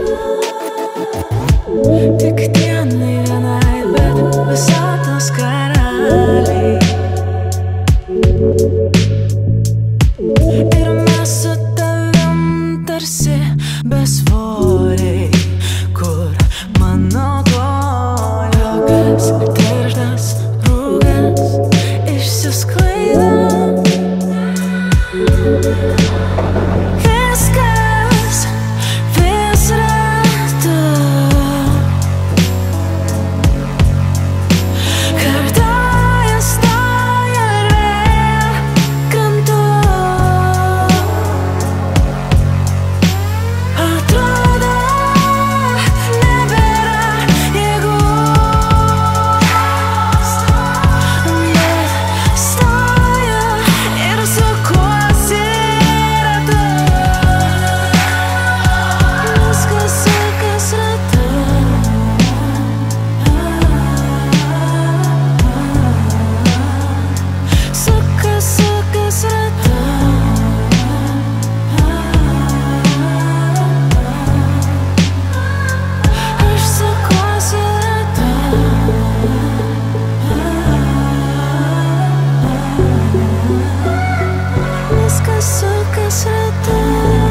Tik dienai vienai, bet visatos karaliai. Ir mes su tavim tarsi besvoriai, kur mano kojos tirštas rūgas išsisklaido. Viskas vis ratu kartoja, stoja ir vėl krantu. Atrodo, nebėra jėgų, bet stoja ir sukuosi ratu. Viskas sukas ratu. Sukas ratu. Aš sukuosi ratu. Viskas sukas ratu.